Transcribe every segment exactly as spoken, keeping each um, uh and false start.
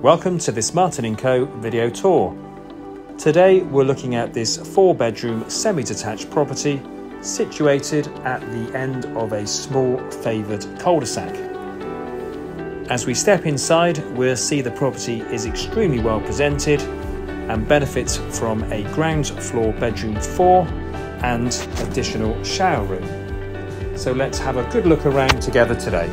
Welcome to this Martin and Co video tour. Today we're looking at this four bedroom semi-detached property situated at the end of a small favoured cul-de-sac. As we step inside, we'll see the property is extremely well presented and benefits from a ground floor bedroom four and additional shower room. So let's have a good look around together today.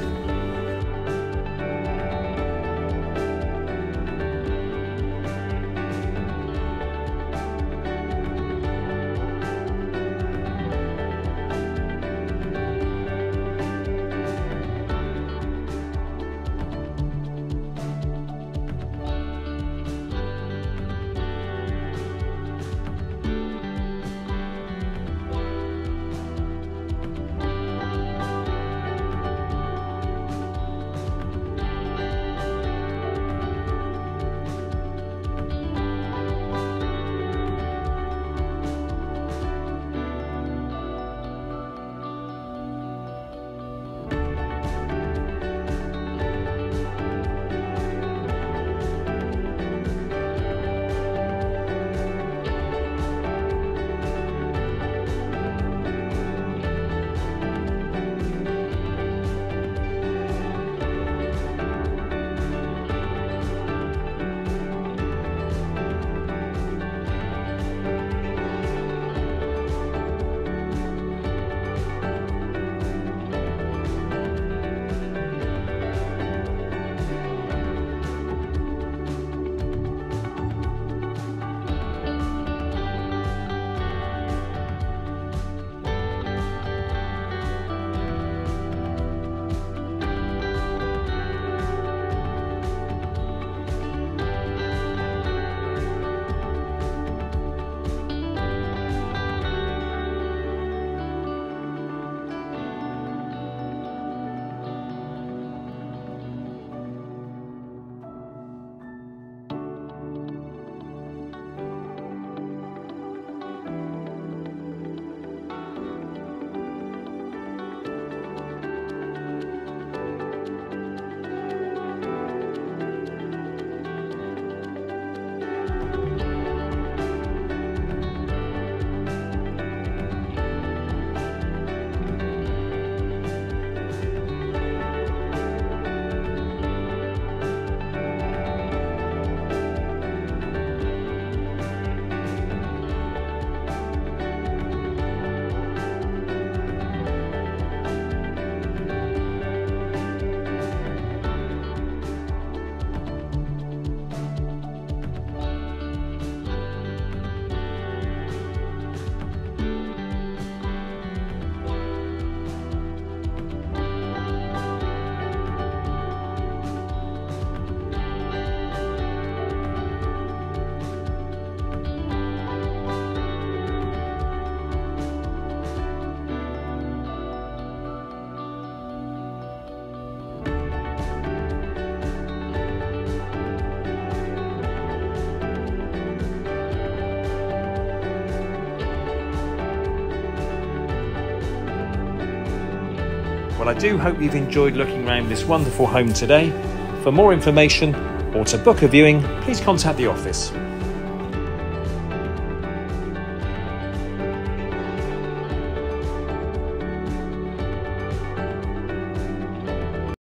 Well, I do hope you've enjoyed looking around this wonderful home today. For more information or to book a viewing, please contact the office.